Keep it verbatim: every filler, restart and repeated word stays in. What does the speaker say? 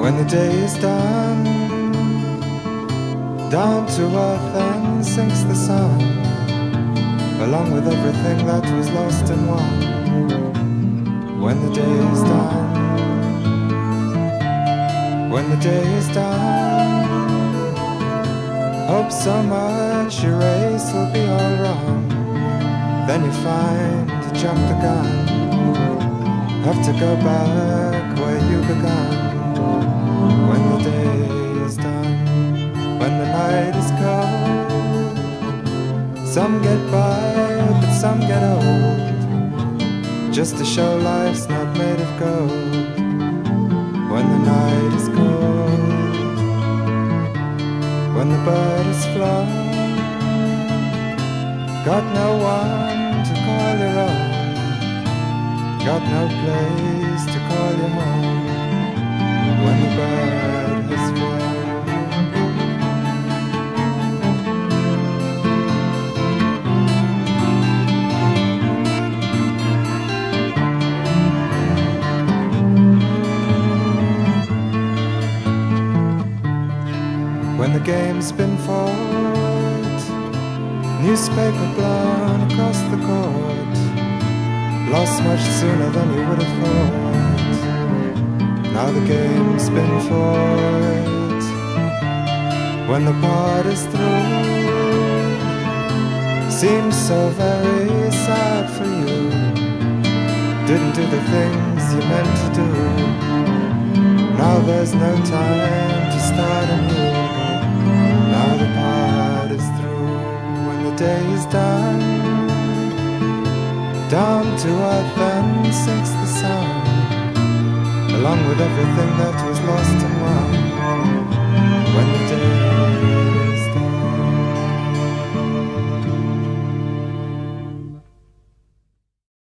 When the day is done, down to earth and sinks the sun, along with everything that was lost and won. When the day is done, when the day is done, hope so much your race will be all wrong. Then you find you jumped the gun, have to go back where you began. When the day is done, when the night is cold, some get by, but some get old, just to show life's not made of gold. When the night is cold, when the bird is flown, got no one to call your own, got no place to call your home. When the bird has flown, when the game's been fought, newspaper blown across the court, lost much sooner than you would have thought. Now the game's been fought, when the part is through, seems so very sad for you. Didn't do the things you meant to do. Now there's no time to start anew. Now the part is through. When the day is done, down to earth and sinks the sun, along with everything that was lost and won. When the day